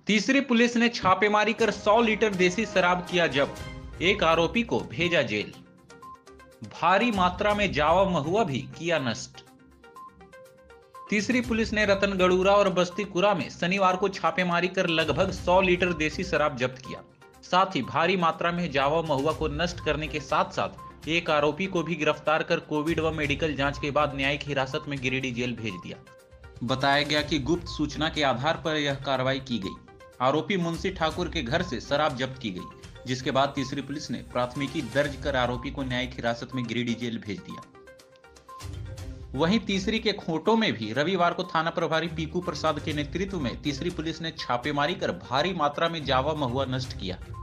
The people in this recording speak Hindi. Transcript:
तीसरी पुलिस ने छापेमारी कर 100 लीटर देसी शराब किया जब्त। एक आरोपी को भेजा जेल। भारी मात्रा में जावा महुआ भी किया नष्ट। तीसरी पुलिस ने रतनगढ़ूरा और बस्तीकुरा में शनिवार को छापेमारी कर लगभग 100 लीटर देसी शराब जब्त किया। साथ ही भारी मात्रा में जावा महुआ को नष्ट करने के साथ साथ एक आरोपी को भी गिरफ्तार कर कोविड व मेडिकल जांच के बाद न्यायिक हिरासत में गिरिडीह जेल भेज दिया। बताया गया कि गुप्त सूचना के आधार पर यह कार्रवाई की गई। आरोपी मुंशी ठाकुर के घर से शराब जब्त की गई, जिसके बाद तीसरी पुलिस ने प्राथमिकी दर्ज कर आरोपी को न्यायिक हिरासत में गिरिडीह जेल भेज दिया। वहीं तीसरी के खोटों में भी रविवार को थाना प्रभारी पीकू प्रसाद के नेतृत्व में तीसरी पुलिस ने छापेमारी कर भारी मात्रा में जावा महुआ नष्ट किया।